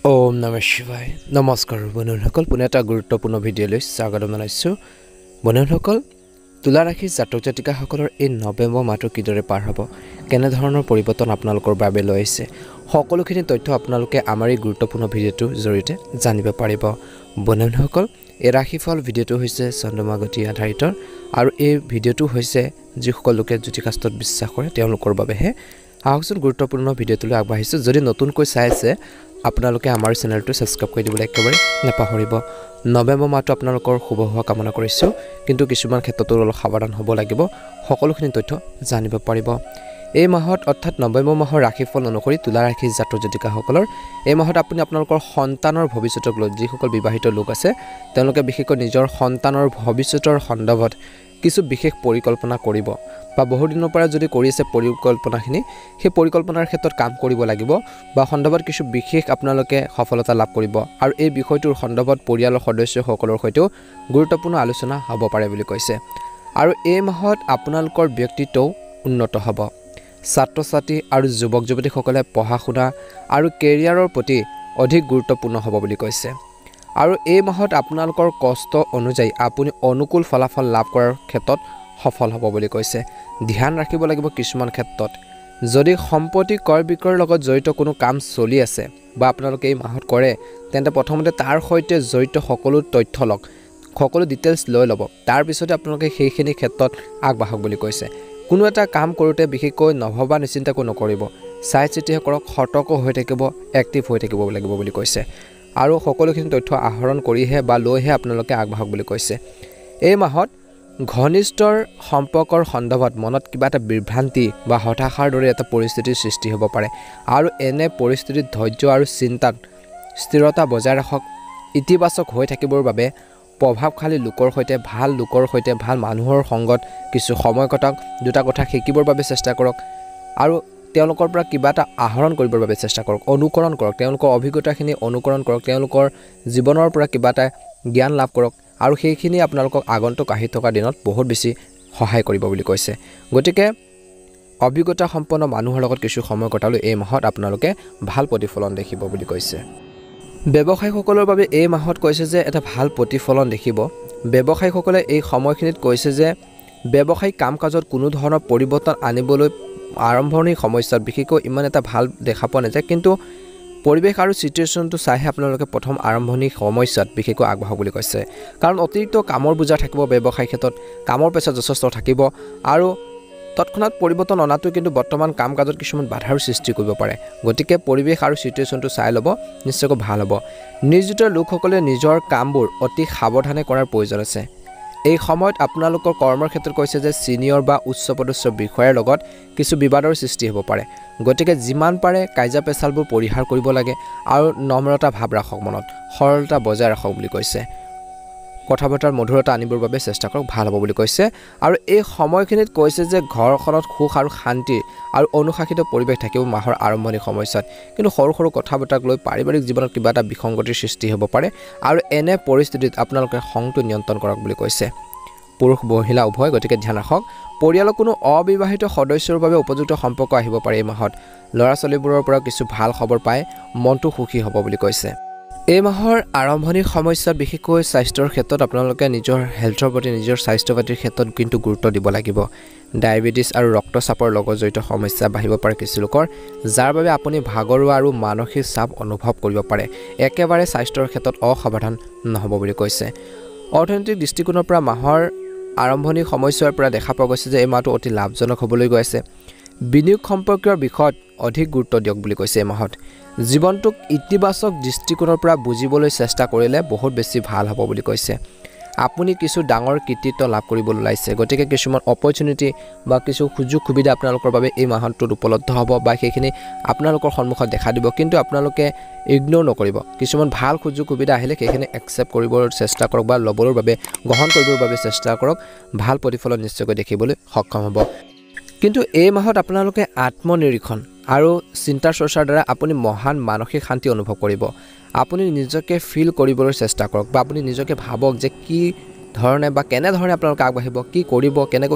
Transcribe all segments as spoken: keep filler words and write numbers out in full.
ওম নমঃ শিৱায় নমস্কাৰ বন্ধুসকল পুনে এটা গুৰুত্বপূৰ্ণ ভিডিঅ'লৈ স্বাগতম জনাইছোঁ বন্ধুসকল তুলা ৰাশিৰ জাতক জাতিকাসকলৰ এই নৱেম্বৰ মাহটো কিদৰে পাৰ হ'ব কেনে ধৰণৰ পৰিৱৰ্তন আপোনালোকৰ বাবে লৈ আহিছে সকলোখিনি তথ্য আপোনালোকে আমাৰ এই গুৰুত্বপূৰ্ণ ভিডিঅ'টোৰ জৰিয়তে জানিব পাৰিব বন্ধুসকল এই ৰাশিফল ভিডিঅ'টো হৈছে চন্দ্ৰমা গতি আধাৰিত আৰু এই ভিডিঅ'টো হৈছে যিসকল লোকে জ্যোতিষশাস্ত্ৰত বিশ্বাস কৰে তেওঁলোকৰ বাবেহে আহকচোন গুৰুত্বপূৰ্ণ ভিডিঅ'টোলৈ আগবাঢ়িছোঁ যদি নতুনকৈ চাই আছে আপোনালোকে আমাৰ চেনেলটো সাবস্ক্ৰাইব কৰি দিবলৈ একেবাৰে নাপাহৰিব নৱেম্বৰ মাহটো আপোনালোকৰ শুভ হোৱা কামনা কৰিছোঁ কিন্তু কিছুমান ক্ষেত্ৰতো অলপ সাৱধান হ'ব লাগিব সকলোখিনি তথ্য জানিব পাৰিব এই মাহত অৰ্থাৎ নৱেম্বৰ মাহৰ ৰাশিফল অনুসৰি তুলা ৰাশিৰ জাতক জাতিকাসকলৰ এই মাহত আপুনি আপোনালোকৰ সন্তানৰ ভৱিষ্যতক লৈ যিসকল বিবাহিত লোক আছে তেওঁলোকে বিশেষকৈ নিজৰ সন্তানৰ ভৱিষ্যতৰ সন্দৰ্ভত কিছু বিশেষ পৰিকল্পনা কৰিব বা বহু দিনৰ পৰা যদি কৰি আছে পৰিকল্পনাখিনি সেই পৰিকল্পনাৰ ক্ষেত্ৰত কাম কৰিব লাগিব বা সন্দৰ্ভত কিছু বিশেষ আপোনালোকে সফলতা লাভ কৰিব আৰু এই বিষয়টোৰ সন্দৰ্ভত পৰিয়ালৰ সদস্যসকলৰ সৈতেও গুৰুত্বপূৰ্ণ আলোচনা হ'ব পাৰে বুলি কৈছে আৰু এই মাহত আপোনালোকৰ ব্যক্তিত্বও উন্নত হ'ব ছাত্ৰ ছাত্ৰী আৰু যুৱক যুৱতীসকলে পঢ়া শুনা আৰু কেৰিয়াৰৰ প্ৰতি অধিক গুৰুত্বপূৰ্ণ হ'ব বুলি কৈছে আৰু এই মাহত আপোনালোকৰ কষ্ট অনুযায়ী আপুনি অনুকূল ফলাফল লাভ কৰাৰ ক্ষেত্ৰত সফল হ'ব বুলি কৈছে ধ্যান ৰাখিব লাগিব কিছুমান ক্ষেত্ৰত যদি সম্পত্তি ক্ৰয় বিক্ৰয়ৰ লগত জড়িত কোনো কাম চলি আছে বা আপোনালোকে এই মাহত কৰে তেন্তে প্ৰথমতে তাৰ সৈতে জড়িত সকলো তথ্য লওক সকলো ডিটেইলছ লৈ ল'ব তাৰ পিছতে আপোনালোকে সেইখিনি ক্ষেত্ৰত আগবাঢ়ক বুলি কৈছে কোনো এটা কাম কৰোঁতে বিশেষকৈ নভবা নিচিন্তাকৈ নকৰিব চাই চিতিহে কৰক সতৰ্ক হৈ থাকিব এক্টিভ হৈ থাকিব লাগিব বুলি কৈছে আৰু সকলোখিনি তথ্য আহৰণ কৰিহে বা লৈহে আপোনালোকে আগবাঢ়ক বুলি কৈছে এই মাহত ঘনিষ্ঠৰ সম্পৰ্কৰ সন্দৰ্ভত মনত কিবা এটা বিভ্ৰান্তি বা হতাশাৰ দৰে এটা পৰিস্থিতিৰ সৃষ্টি হ'ব পাৰে আৰু এনে পৰিস্থিতিত ধৈৰ্য আৰু চিন্তাত স্থিৰতা বজাই ৰাখক ইতিবাচক হৈ থাকিবৰ বাবে প্ৰভাৱশালী লোকৰ সৈতে ভাল লোকৰ সৈতে ভাল মানুহৰ সংগত কিছু সময় কটাওক দুটা কথা শিকিবৰ বাবে চেষ্টা কৰক আৰু তেওঁলোকৰ পৰা কিবা এটা আহৰণ কৰিবৰ বাবে চেষ্টা কৰক অনুকৰণ কৰক তেওঁলোকৰ অভিজ্ঞতাখিনি অনুকৰণ কৰক তেওঁলোকৰ জীৱনৰ পৰা কিবা এটা জ্ঞান লাভ কৰক আৰু সেইখিনি আপোনালোকক আগন্তুক আহি থকা দিনত বহুত বেছি সহায় কৰিব বুলি কৈছে গতিকে অভিজ্ঞতা সম্পন্ন মানুহৰ লগত কিছু সময় কটালৈ এই মাহত আপোনালোকে ভাল প্ৰতিফলন দেখিব বুলি কৈছে ব্যৱসায়ীসকলৰ বাবে এই মাহত কৈছে যে এটা ভাল প্ৰতিফলন দেখিব ব্যৱসায়ীসকলে এই সময়খিনিত কৈছে যে ব্যৱসায়িক কাম কাজত কোনো ধৰণৰ পৰিৱৰ্তন আনিবলৈ আৰম্ভণিৰ সমস্যাত বিশেষকৈ ইমান এটা ভাল দেখা পোৱা নাযায় কিন্তু পৰিৱেশ আৰু সিচুৱেশ্যনটো চাইহে আপোনালোকে প্ৰথম আৰম্ভণিৰ সমস্যাত বিশেষকৈ আগবাঢ়ক বুলি কৈছে কাৰণ অতিৰিক্ত কামৰ বোজা থাকিব ব্যৱসায়িক ক্ষেত্ৰত কামৰ পেচা যথেষ্ট থাকিব আৰু তৎক্ষণাত পৰিৱৰ্তন অনাটো কিন্তু বৰ্তমান কাম কাজত কিছুমান বাধাৰ সৃষ্টি কৰিব পাৰে গতিকে পৰিৱেশ আৰু সিচুৱেশ্যনটো চাই ল'ব নিশ্চয়কৈ ভাল হ'ব নিয়োজিত লোকসকলে নিজৰ কামবোৰ অতি সাৱধানে কৰাৰ প্ৰয়োজন আছে এই সময়ত আপোনালোকৰ কৰ্মৰ ক্ষেত্ৰত কৈছে যে সিনিয়ৰ বা উচ্চ পদস্থ বিষয়াৰ লগত কিছু বিবাদৰ সৃষ্টি হ'ব পাৰে গতিকে যিমান পাৰে কাইজা পেচালবোৰ পৰিহাৰ কৰিব লাগে আৰু নম্ৰতা ভাৱ ৰাখক মনত সৰলতা বজাই ৰাখক বুলি কৈছে কথা বতৰাৰ মধুৰতা আনিবৰ বাবে চেষ্টা কৰক ভাল হ'ব বুলি কৈছে আৰু এই সময়খিনিত কৈছে যে ঘৰখনত সুখ আৰু শান্তি আৰু অনুশাসিত পৰিৱেশ থাকিব মাহৰ আৰম্ভণিৰ সময়ছোৱাত কিন্তু সৰু সৰু কথা বতৰাক লৈ পাৰিবাৰিক জীৱনত কিবা এটা বিসংগতিৰ সৃষ্টি হ'ব পাৰে আৰু এনে পৰিস্থিতিত আপোনালোকে খংটো নিয়ন্ত্ৰণ কৰক বুলি কৈছে পুৰুষ মহিলা উভয় গতিকে ধ্যান ৰাখক পৰিয়ালৰ কোনো অবিবাহিত সদস্যৰ বাবে উপযুক্ত সম্পৰ্ক আহিব পাৰে এই মাহত ল'ৰা ছোৱালীবোৰৰ পৰা কিছু ভাল খবৰ পাই মনটো সুখী হ'ব বুলি কৈছে এই মাহৰ আৰম্ভণিৰ সময়ছোৱাত বিশেষকৈ স্বাস্থ্যৰ ক্ষেত্ৰত আপোনালোকে নিজৰ হেল্থৰ প্ৰতি নিজৰ স্বাস্থ্য পাতিৰ ক্ষেত্ৰত কিন্তু গুৰুত্ব দিব লাগিব ডায়েবেটিছ আৰু ৰক্তচাপৰ লগত জড়িত সমস্যা বাঢ়িব পাৰে কিছু লোকৰ যাৰ বাবে আপুনি ভাগৰুৱা আৰু মানসিক চাপ অনুভৱ কৰিব পাৰে একেবাৰে স্বাস্থ্যৰ ক্ষেত্ৰত অসাৱধান নহ'ব বুলি কৈছে অৰ্থনৈতিক দৃষ্টিকোণৰ পৰা মাহৰ আৰম্ভণিৰ সময়ছোৱাৰ পৰা দেখা পোৱা গৈছে যে এই মাহটো অতি লাভজনক হ'বলৈ গৈ আছে বিনিয়োগ সম্পৰ্কীয় বিষয়ত অধিক গুৰুত্ব দিয়ক বুলি কৈছে এই মাহত জীৱনটোক ইতিবাচক দৃষ্টিকোণৰ পৰা বুজিবলৈ চেষ্টা কৰিলে বহুত বেছি ভাল হ'ব বুলি কৈছে আপুনি কিছু ডাঙৰ কৃতিত্ব লাভ কৰিবলৈ ওলাইছে গতিকে কিছুমান অপৰচুনিটি বা কিছু সুযোগ সুবিধা আপোনালোকৰ বাবে এই মাহটোত উপলব্ধ হ'ব বা সেইখিনি আপোনালোকৰ সন্মুখত দেখা দিব কিন্তু আপোনালোকে ইগনোৰ নকৰিব কিছুমান ভাল সুযোগ সুবিধা আহিলে সেইখিনি একচেপ্ট কৰিবৰ চেষ্টা কৰক বা ল'বৰ বাবে গ্ৰহণ কৰিবৰ বাবে চেষ্টা কৰক ভাল প্ৰতিফলন নিশ্চয়কৈ দেখিবলৈ সক্ষম হ'ব কিন্তু এই মাহত আপোনালোকে আত্মনিৰীক্ষণ আৰু চিন্তা চৰ্চাৰ দ্বাৰা আপুনি মহান মানসিক শান্তি অনুভৱ কৰিব আপুনি নিজকে ফিল কৰিবলৈ চেষ্টা কৰক বা আপুনি নিজকে ভাবক যে কি ধৰণে বা কেনে ধৰণে আপোনালোকে আগবাঢ়িব কি কৰিব কেনেকৈ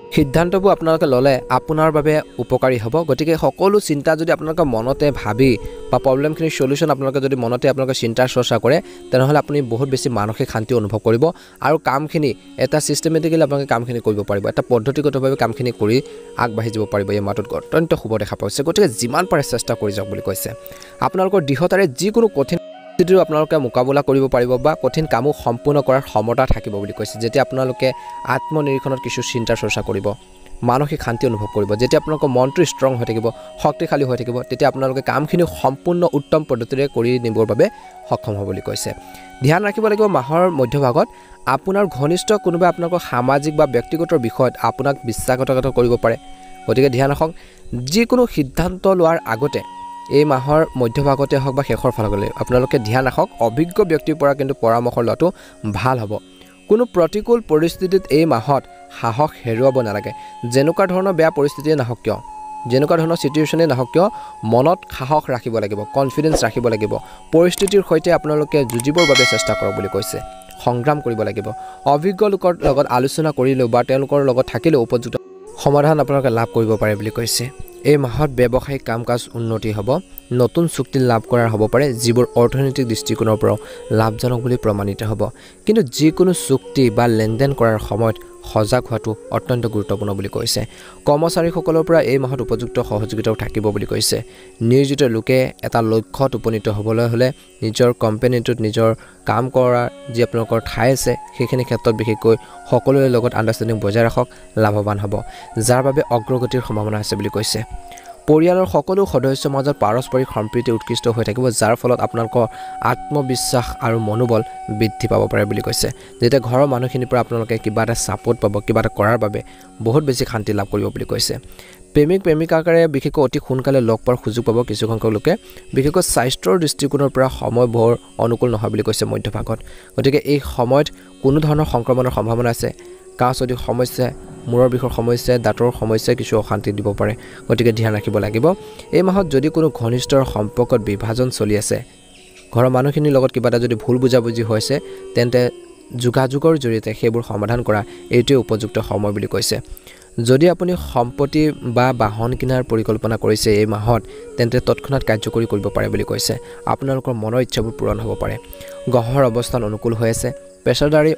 সিদ্ধান্তবোৰ আপোনালোকে ল'লে আপোনাৰ বাবে উপকাৰী হ'ব গতিকে সকলো চিন্তা যদি আপোনালোকে মনতে ভাবি বা প্ৰব্লেমখিনি সলিউশন আপোনালোকে যদি মনতে আপোনালোকে চিন্তা চৰ্চা কৰে তেনেহ'লে আপুনি বহুত বেছি মানসিক শান্তি অনুভৱ কৰিব আৰু কামখিনি এটা সিস্টেমেটিক্যালি আপোনালোকে কামখিনি কৰিব পাৰিব এটা পদ্ধতিগতভাৱে কামখিনি কৰি আগবাঢ়ি যাব পাৰিব এই মাহটোত অত্যন্ত শুভ দেখা পাইছে গতিকে যিমান পাৰে চেষ্টা কৰি যাওক বুলি কৈছে আপোনালোকৰ দৃঢ়তাৰে যিকোনো কঠিন পৰিস্থিতিৰ আপোনালোকে মোকাবিলা কৰিব পাৰিব বা কঠিন কামো সম্পূৰ্ণ কৰাৰ ক্ষমতা থাকিব বুলি কৈছে যেতিয়া আপোনালোকে আত্মনিৰীক্ষণত কিছু চিন্তা চৰ্চা কৰিব মানসিক শান্তি অনুভৱ কৰিব যেতিয়া আপোনালোকৰ মনটো ষ্ট্ৰং হৈ থাকিব শক্তিশালী হৈ থাকিব তেতিয়া আপোনালোকে কামখিনি সম্পূৰ্ণ উত্তম পদ্ধতিৰে কৰি নিবৰ বাবে সক্ষম হ'ব বুলি কৈছে ধ্যান ৰাখিব লাগিব মাহৰ মধ্যভাগত আপোনাৰ ঘনিষ্ঠ কোনোবা আপোনালোকৰ সামাজিক বা ব্যক্তিগত বিষয়ত আপোনাক বিশ্বাসঘাতকতা কৰিব পাৰে গতিকে ধ্যান ৰাখক যিকোনো সিদ্ধান্ত লোৱাৰ আগতে এই মাহৰ মধ্যভাগতে হওক বা শেষৰ ফাললৈ আপোনালোকে ধ্যান ৰাখক অভিজ্ঞ ব্যক্তিৰ পৰা কিন্তু পৰামৰ্শ লোৱাটো ভাল হ'ব কোনো প্ৰতিকূল পৰিস্থিতিত এই মাহত সাহস হেৰুৱাব নালাগে যেনেকুৱা ধৰণৰ বেয়া পৰিস্থিতিয়ে নাহক কিয় যেনেকুৱা ধৰণৰ সিচুৱেশ্যনে নাহক কিয় মনত সাহস ৰাখিব লাগিব কনফিডেন্স ৰাখিব লাগিব পৰিস্থিতিৰ সৈতে আপোনালোকে যুঁজিবৰ বাবে চেষ্টা কৰক বুলি কৈছে সংগ্ৰাম কৰিব লাগিব অভিজ্ঞ লোকৰ লগত আলোচনা কৰিলেও বা তেওঁলোকৰ লগত থাকিলেও উপযুক্ত সমাধান আপোনালোকে লাভ কৰিব পাৰে বুলি কৈছে এই মাহত ব্যৱসায়িক কাম-কাজ উন্নতি হ'ব নতুন চুক্তি লাভ কৰাৰ হ'ব পাৰে যিবোৰ অৰ্থনৈতিক দৃষ্টিকোণৰ পৰা লাভজনক বুলি প্ৰমাণিত হ'ব কিন্তু যিকোনো চুক্তি বা লেনদেন কৰাৰ সময়ত সজাগ হোৱাটো অত্যন্ত গুৰুত্বপূৰ্ণ বুলি কৈছে কৰ্মচাৰীসকলৰ পৰা এই মাহত উপযুক্ত সহযোগিতাও থাকিব বুলি কৈছে নিয়োজিত লোকে এটা লক্ষ্যত উপনীত হ'বলৈ হ'লে নিজৰ কোম্পানীটোত নিজৰ কাম কৰাৰ যি আপোনালোকৰ ঠাই আছে সেইখিনি ক্ষেত্ৰত বিশেষকৈ সকলোৰে লগত আণ্ডাৰষ্টেণ্ডিং বজাই ৰাখক লাভৱান হ'ব যাৰ বাবে অগ্ৰগতিৰ সম্ভাৱনা আছে বুলি কৈছে পৰিয়ালৰ সকলো সদস্যৰ মাজত পাৰস্পৰিক সম্প্ৰীতি উৎকৃষ্ট হৈ থাকিব যাৰ ফলত আপোনালোকৰ আত্মবিশ্বাস আৰু মনোবল বৃদ্ধি পাব পাৰে বুলি কৈছে যেতিয়া ঘৰৰ মানুহখিনিৰ পৰা আপোনালোকে কিবা এটা ছাপোৰ্ট পাব কিবা এটা কৰাৰ বাবে বহুত বেছি শান্তি লাভ কৰিব বুলি কৈছে প্ৰেমিক প্ৰেমিকাকাৰে বিশেষকৈ অতি সোনকালে লগ পোৱাৰ সুযোগ পাব কিছু সংখ্যক লোকে বিশেষকৈ স্বাস্থ্যৰ দৃষ্টিকোণৰ পৰা সময় বৰ অনুকূল নহয় বুলি কৈছে মধ্যভাগত গতিকে এই সময়ত কোনো ধৰণৰ সংক্ৰমণৰ সম্ভাৱনা আছে কাহ চৰ্দি সমস্যা মূৰৰ বিষৰ সমস্যা দাঁতৰ সমস্যা কিছু অশান্তি দিব পাৰে গতিকে ধ্যান ৰাখিব লাগিব এই মাহত যদি কোনো ঘনিষ্ঠৰ সম্পৰ্কত বিভাজন চলি আছে ঘৰৰ মানুহখিনিৰ লগত কিবা এটা যদি ভুল বুজাবুজি হৈছে তেন্তে যোগাযোগৰ জৰিয়তে সেইবোৰ সমাধান কৰা এইটোৱে উপযুক্ত সময় বুলি কৈছে যদি আপুনি সম্পত্তি বা বাহন কিনাৰ পৰিকল্পনা কৰিছে এই মাহত তেন্তে তৎক্ষণাৎ কাৰ্যকৰী কৰিব পাৰে বুলি কৈছে আপোনালোকৰ মনৰ ইচ্ছাবোৰ পূৰণ হ'ব পাৰে গ্ৰহৰ অৱস্থান অনুকূল হৈ আছে পেছাদাৰী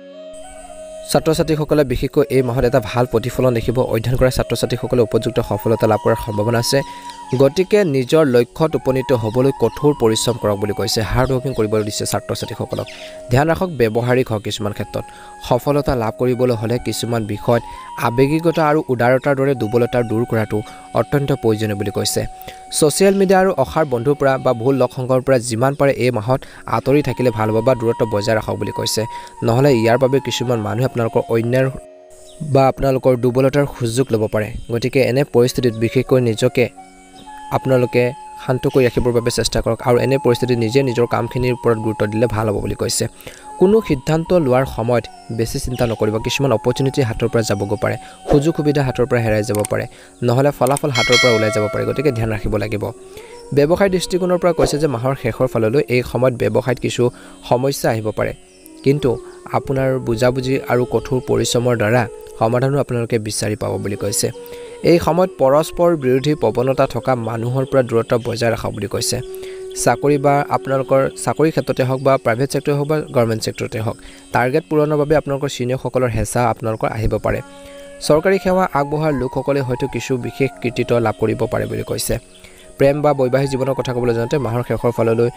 ছাত্ৰ ছাত্ৰীসকলে বিশেষকৈ এই মাহত এটা ভাল প্ৰতিফলন দেখিব অধ্যয়ন কৰা ছাত্ৰ ছাত্ৰীসকলে উপযুক্ত সফলতা লাভ কৰাৰ সম্ভাৱনা আছে গতিকে নিজৰ লক্ষ্যত উপনীত হ'বলৈ কঠোৰ পৰিশ্ৰম কৰক বুলি কৈছে হাৰ্ড ৱৰ্কিং কৰিবলৈ দিছে ছাত্ৰ ছাত্ৰীসকলক ধ্যান ৰাখক ব্যৱহাৰিক হওক কিছুমান ক্ষেত্ৰত সফলতা লাভ কৰিবলৈ হ'লে কিছুমান বিষয়ত আৱেগিকতা আৰু উদাৰতাৰ দৰে দুৰ্বলতা দূৰ কৰাটো অত্যন্ত প্ৰয়োজনীয় বুলি কৈছে ছ'চিয়েল মিডিয়া আৰু অসাৰ বন্ধুৰ পৰা বা ভুল লগ সংগৰ পৰা যিমান পাৰে এই মাহত আঁতৰি থাকিলে ভাল হ'ব বা দূৰত্ব বজাই ৰাখক বুলি কৈছে নহ'লে ইয়াৰ বাবে কিছুমান মানুহে আপোনালোকৰ অন্যাৰ বা আপোনালোকৰ দুৰ্বলতাৰ সুযোগ ল'ব পাৰে গতিকে এনে পৰিস্থিতিত বিশেষকৈ নিজকে আপোনালোকে শান্ত কৰি ৰাখিবৰ বাবে চেষ্টা কৰক আৰু এনে পৰিস্থিতিত নিজে নিজৰ কামখিনিৰ ওপৰত গুৰুত্ব দিলে ভাল হ'ব বুলি কৈছে কোনো সিদ্ধান্ত লোৱাৰ সময়ত বেছি চিন্তা নকৰিব কিছুমান অপৰচুনিটি হাতৰ পৰা যাবগৈ পাৰে সুযোগ সুবিধা হাতৰ পৰা হেৰাই যাব পাৰে নহ'লে ফলাফল হাতৰ পৰা ওলাই যাব পাৰে গতিকে ধ্যান ৰাখিব লাগিব ব্যৱসায় দৃষ্টিকোণৰ পৰা কৈছে যে মাহৰ শেষৰ ফাললৈ এই সময়ত ব্যৱসায়ত কিছু সমস্যা আহিব পাৰে কিন্তু আপোনাৰ বুজাবুজি আৰু কঠোৰ পৰিশ্ৰমৰ দ্বাৰা সমাধানো আপোনালোকে বিচাৰি পাব বুলি কৈছে এই সময়ত পৰস্পৰ বিৰোধী প্ৰৱণতা থকা মানুহৰ পৰা দূৰত্ব বজাই ৰাখক বুলি কৈছে চাকৰি বা আপোনালোকৰ চাকৰি ক্ষেত্ৰতে হওক বা প্ৰাইভেট চেক্টৰে হওক বা গভৰ্ণমেণ্ট চেক্টৰতে হওক টাৰ্গেট পূৰণৰ বাবে আপোনালোকৰ চিনিয়ৰসকলৰ হেঁচা আপোনালোকৰ আহিব পাৰে চৰকাৰী সেৱা আগবঢ়োৱাৰ লোকসকলে হয়তো কিছু বিশেষ কৃতিত্ব লাভ কৰিব পাৰে বুলি কৈছে প্ৰেম বা বৈবাহিক জীৱনৰ কথা ক'বলৈ যাওঁতে মাহৰ শেষৰ ফাললৈ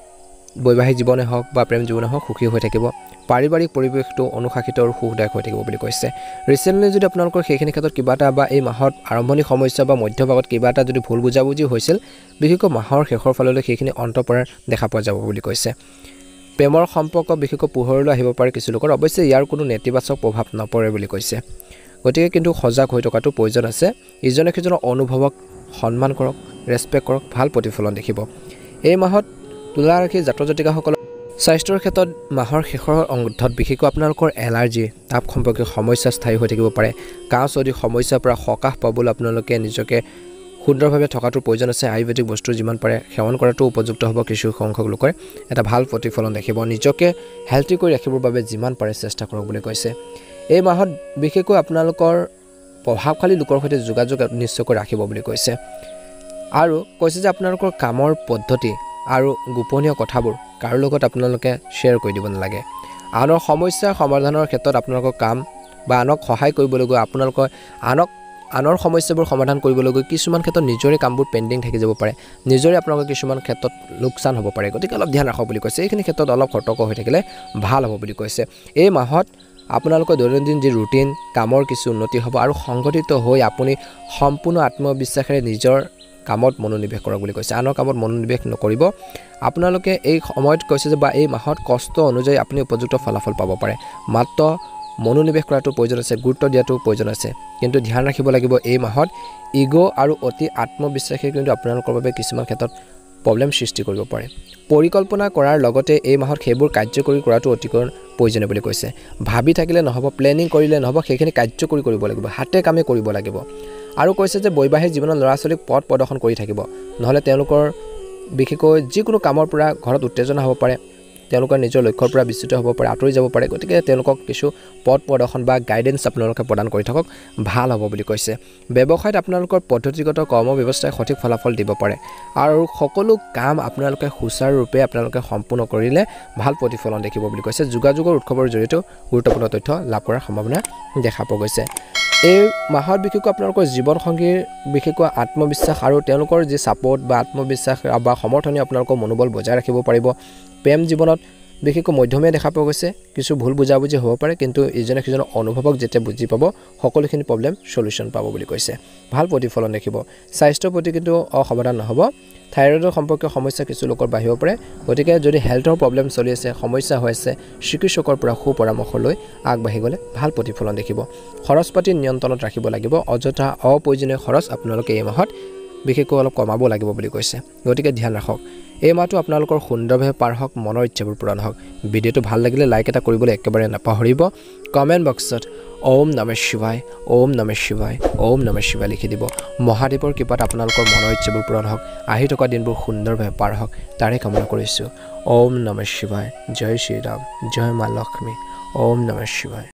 বৈবাহিক জীৱনে হওক বা প্ৰেম জীৱনে হওক সুখী হৈ থাকিব পাৰিবাৰিক পৰিৱেশটো অনুশাসিত আৰু সুখদায়ক হৈ থাকিব বুলি কৈছে ৰিচেণ্টলি যদি আপোনালোকৰ সেইখিনি ক্ষেত্ৰত কিবা এটা বা এই মাহত আৰম্ভণি সমস্যা বা মধ্যভাগত কিবা এটা যদি ভুল বুজাবুজি হৈছিল বিশেষকৈ মাহৰ শেষৰ ফাললৈ সেইখিনি অন্ত পৰাৰ দেখা পোৱা যাব বুলি কৈছে প্ৰেমৰ সম্পৰ্ক বিশেষকৈ পোহৰলৈ আহিব পাৰে কিছু লোকৰ অৱশ্যে ইয়াৰ কোনো নেতিবাচক প্ৰভাৱ নপৰে বুলি কৈছে গতিকে কিন্তু সজাগ হৈ থকাটো প্ৰয়োজন আছে ইজনে সিজনৰ অনুভৱক সন্মান কৰক ৰেছপেক্ট কৰক ভাল প্ৰতিফলন দেখিব এই মাহত তুলা ৰাশিৰ জাতক জাতিকাসকলৰ স্বাস্থ্যৰ ক্ষেত্ৰত মাহৰ শেষৰ অংশত বিশেষকৈ আপোনালোকৰ এলাৰ্জি তাপ সম্পৰ্কীয় সমস্যা স্থায়ী হৈ থাকিব পাৰে কাহ চৰ্দি সমস্যাৰ পৰা সকাহ পাবলৈ আপোনালোকে নিজকে সুন্দৰভাৱে থকাটো প্ৰয়োজন আছে আয়ুৰ্বেদিক বস্তু যিমান পাৰে সেৱন কৰাটো উপযুক্ত হ'ব কিছু সংখ্যক লোকৰ এটা ভাল প্ৰতিফলন দেখিব নিজকে হেল্থি কৰি ৰাখিবৰ বাবে যিমান পাৰে চেষ্টা কৰক বুলি কৈছে এই মাহত বিশেষকৈ আপোনালোকৰ প্ৰভাৱশালী লোকৰ সৈতে যোগাযোগ নিশ্চয়কৈ ৰাখিব বুলি কৈছে আৰু কৈছে যে আপোনালোকৰ কামৰ পদ্ধতি আৰু গোপনীয় কথাবোৰ কাৰো লগত আপোনালোকে শ্বেয়াৰ কৰি দিব নালাগে আনৰ সমস্যা সমাধানৰ ক্ষেত্ৰত আপোনালোকৰ কাম বা আনক সহায় কৰিবলৈ গৈ আপোনালোকৰ আনক আনৰ সমস্যাবোৰ সমাধান কৰিবলৈ গৈ কিছুমান ক্ষেত্ৰত নিজৰে কামবোৰ পেণ্ডিং থাকি যাব পাৰে নিজৰে আপোনালোকৰ কিছুমান ক্ষেত্ৰত লোকচান হ'ব পাৰে গতিকে অলপ ধ্যান ৰাখক বুলি কৈছে এইখিনি ক্ষেত্ৰত অলপ সতৰ্ক হৈ থাকিলে ভাল হ'ব বুলি কৈছে এই মাহত আপোনালোকৰ দৈনন্দিন যি ৰুটিন কামৰ কিছু উন্নতি হ'ব আৰু সংগঠিত হৈ আপুনি সম্পূৰ্ণ আত্মবিশ্বাসেৰে নিজৰ কামত মনোনিৱেশ কৰক বুলি কৈছে আনৰ কামত মনোনিৱেশ নকৰিব আপোনালোকে এই সময়ত কৈছে যে বা এই মাহত কষ্ট অনুযায়ী আপুনি উপযুক্ত ফলাফল পাব পাৰে মাত্ৰ মনোনিৱেশ কৰাটো প্ৰয়োজন আছে গুৰুত্ব দিয়াটো প্ৰয়োজন আছে কিন্তু ধ্যান ৰাখিব লাগিব এই মাহত ইগো আৰু অতি আত্মবিশ্বাসে কিন্তু আপোনালোকৰ বাবে কিছুমান ক্ষেত্ৰত প্ৰব্লেম সৃষ্টি কৰিব পাৰে পৰিকল্পনা কৰাৰ লগতে এই মাহত সেইবোৰ কাৰ্যকৰী কৰাটো অতিকৈ প্ৰয়োজনীয় বুলি কৈছে ভাবি থাকিলে নহ'ব প্লেনিং কৰিলে নহ'ব সেইখিনি কাৰ্যকৰী কৰিব লাগিব হাতে কামে কৰিব লাগিব আৰু কৈছে যে বৈবাহিক জীৱনত ল'ৰা ছোৱালীক পথ প্ৰদৰ্শন কৰি থাকিব নহ'লে তেওঁলোকৰ বিশেষকৈ যিকোনো কামৰ পৰা ঘৰত উত্তেজনা হ'ব পাৰে তেওঁলোকৰ নিজৰ লক্ষ্যৰ পৰা বিচ্যুত হ'ব পাৰে আঁতৰি যাব পাৰে গতিকে তেওঁলোকক কিছু পথ প্ৰদৰ্শন বা গাইডেন্স আপোনালোকে প্ৰদান কৰি থাকক ভাল হ'ব বুলি কৈছে ব্যৱসায়ত আপোনালোকৰ পদ্ধতিগত কৰ্ম ব্যৱস্থাই সঠিক ফলাফল দিব পাৰে আৰু সকলো কাম আপোনালোকে সুচাৰুৰূপে আপোনালোকে সম্পূৰ্ণ কৰিলে ভাল প্ৰতিফলন দেখিব বুলি কৈছে যোগাযোগৰ উৎসৱৰ জৰিয়তে গুৰুত্বপূৰ্ণ তথ্য লাভ কৰাৰ সম্ভাৱনা দেখা পোৱা গৈছে এই মাহত বিশেষকৈ আপোনালোকৰ জীৱনসংগীৰ বিশেষকৈ আত্মবিশ্বাস আৰু তেওঁলোকৰ যি ছাপোৰ্ট বা আত্মবিশ্বাস বা সমৰ্থনে আপোনালোকৰ মনোবল বজাই ৰাখিব পাৰিব প্ৰেম জীৱনত বিশেষকৈ মধ্যমীয়া দেখা পোৱা গৈছে কিছু ভুল বুজাবুজি হ'ব পাৰে কিন্তু ইজনে সিজনৰ অনুভৱক যেতিয়া বুজি পাব সকলোখিনি প্ৰব্লেম সলিউশ্যন পাব বুলি কৈছে ভাল প্ৰতিফলন দেখিব স্বাস্থ্যৰ প্ৰতি কিন্তু অসমাধান নহ'ব থাইৰয়ডৰ সম্পৰ্কীয় সমস্যা কিছু লোকৰ বাঢ়িব পাৰে গতিকে যদি হেল্থৰ প্ৰব্লেম চলি আছে সমস্যা হৈ আছে চিকিৎসকৰ পৰা সুপৰামৰ্শ লৈ আগবাঢ়ি গ'লে ভাল প্ৰতিফলন দেখিব খৰচ পাতি নিয়ন্ত্ৰণত ৰাখিব লাগিব অযথা অপ্ৰয়োজনীয় খৰচ আপোনালোকে এই মাহত বিশেষকৈ অলপ কমাব লাগিব বুলি কৈছে গতিকে ধ্যান ৰাখক এই মাহটো আপোনালোকৰ সুন্দৰভাৱে পাৰ হওক মনৰ ইচ্ছাবোৰ পূৰণ হওক ভিডিঅ'টো ভাল লাগিলে লাইক এটা কৰিবলৈ একেবাৰে নাপাহৰিব কমেণ্ট বক্সত ওম নমঃ শিৱায় ওম নমঃ শিৱায় ওম নমঃ শিৱায় লিখি দিব মহাদেৱৰ কৃপাত আপোনালোকৰ মনৰ ইচ্ছাবোৰ পূৰণ হওক আহি থকা দিনবোৰ সুন্দৰভাৱে পাৰ হওক তাৰে কামনা কৰিছোঁ ওম নমঃ শিৱায় জয় শ্ৰীৰাম জয় মা লক্ষ্মী ওম নমঃ শিৱায়